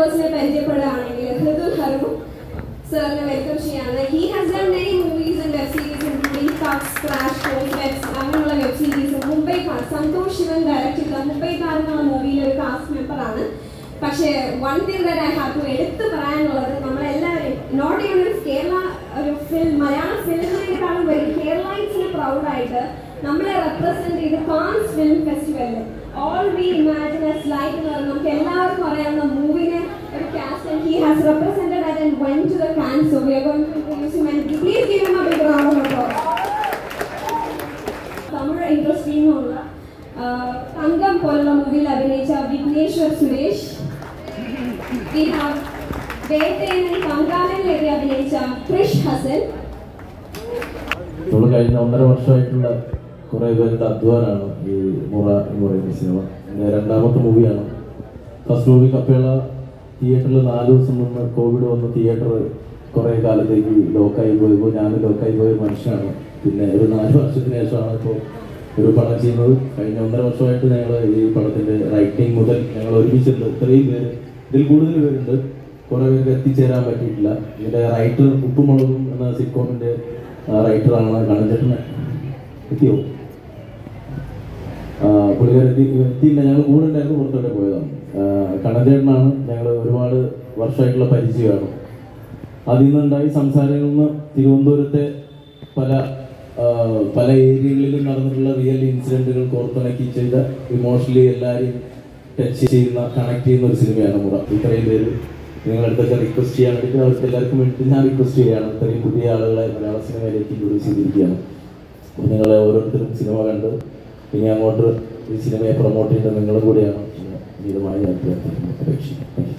members-ne പരിചയപ്പെടുകയാണെങ്കിൽ Hridul Harmu സാറിനെ welcome ചെയ്യാണ്. He has done many movies and web series including Cuffs, Crash Course, അങ്ങനെയുള്ള web series. Mumbai Santosh Sivan direct ചെയ്ത മുംബൈ എന്നുള്ള മൂവിയിലെ ഒരു കാസ്റ്റ് മെമ്പർ ആണ്. പക്ഷേ one thing that I have to എടുത്തു പറയാനുള്ളത്, നമ്മളെല്ലാവരും നോട്ട് ഈവൻ കേരള ഒരു ഫിലിം മലയാള ഫിലിമിനേക്കാളും വരും കേരളൈറ്റ്സിന് പ്രൗഡായിട്ട് നമ്മളെ റെപ്രസെന്റ് ചെയ്ത് കാൻസ് ഫിലിം ഫെസ്റ്റിവലിൽ All we imagine as light എന്ന് പറഞ്ഞാൽ നമുക്ക് എല്ലാവർക്കും അറിയാവുന്ന മൂവിനെ ഒരു cast and he has represented that and went to the Cannes, so we are going to introduce him and please give him a big round of applause. Tamil ഇൻഡസ്ട്രിയിൽ നിന്നുള്ള തങ്കം പോലുള്ള മൂവിയിൽ അഭിനയിച്ച വിഘ്നേശ്വർ സുരേഷ്. We have വേട്ടയൻ പങ്കാളിൽ അഭിനയിച്ച ക്രിഷ് ഹസൻ. നമ്മൾ കഴിഞ്ഞ 1.5 വർഷമായിട്ടുള്ള കുറേ പേരുടെ അധ്വാനമാണ് ഈ മുറ എന്ന് പറയുന്ന സിനിമ. എൻ്റെ രണ്ടാമത്തെ മൂവിയാണ്. ഫസ്റ്റ് മൂവി കപ്പേള തിയേറ്ററിൽ 4 ദിവസം മുമ്പ് കോവിഡ് വന്ന് തിയേറ്റർ കുറേ കാലത്തേക്ക് ലോക്കായി പോയപ്പോൾ ഞാൻ ലോക്കായി പോയ മനുഷ്യനാണ്. പിന്നെ ഒരു 4 വർഷത്തിന് ശേഷമാണ് ഇപ്പോൾ ഒരു പടം ചെയ്യുന്നത്. കഴിഞ്ഞ 1.5 വർഷമായിട്ട് ഞങ്ങൾ ഈ പടത്തിൻ്റെ റൈറ്റിംഗ് മുതൽ ഞങ്ങൾ ഒരുമിച്ചിട്ടുണ്ട്. ഇത്രയും പേര്, ഇതിൽ കൂടുതൽ പേരുണ്ട്. കുറേ പേർക്ക് എത്തിച്ചേരാൻ പറ്റിയിട്ടില്ല. ഇതിൻ്റെ റൈറ്റർ ഉപ്പുമുളകും എന്ന സിറ്റ്കോമിൻ്റെ റൈറ്ററാണ്. കണ്ണഞ്ചേട്ടനെ എത്തിയോ? എത്തിയില്ല. ഞങ്ങൾ കൂടെ ഉണ്ടായിരുന്നു, പുറത്തോടെ പോയതാണ്. കണ്ണഞ്ചേട്ടനാണ്. ഞങ്ങൾ ഒരുപാട് വർഷമായിട്ടുള്ള പരിചയമാണ്. അതിൽ നിന്നുണ്ടായി സംസാരങ്ങളിൽ നിന്ന് തിരുവനന്തപുരത്തെ പല ഏരിയകളിലും നടന്നിട്ടുള്ള റിയൽ ഇൻസിഡൻറ്റുകൾ കോർത്തിണക്കി ചെയ്ത ഇമോഷണലി എല്ലാവരെയും ടച്ച് ചെയ്യുന്ന കണക്ട് ചെയ്യുന്ന ഒരു സിനിമയാണ് മുറ. ഇത്രയും പേര് നിങ്ങളടുത്തൊക്കെ റിക്വസ്റ്റ് ചെയ്യാൻ വേണ്ടിയിട്ട് അവർക്ക് എല്ലാവർക്കും വേണ്ടി ഞാൻ റിക്വസ്റ്റ് ചെയ്യുകയാണ്. ഇത്രയും പുതിയ ആളുകളെ മലയാള സിനിമയിലേക്ക് ഇൻട്രൊഡ്യൂസ് ചെയ്തിരിക്കുകയാണ്. അപ്പോൾ നിങ്ങളെ ഓരോരുത്തരും സിനിമ കണ്ട് ഇനി അങ്ങോട്ട് ഈ സിനിമയെ പ്രൊമോട്ട് ചെയ്യേണ്ടത് നിങ്ങളും കൂടിയാണ്. ഗീതമായി ഞാൻ അപേക്ഷിക്കുന്നു.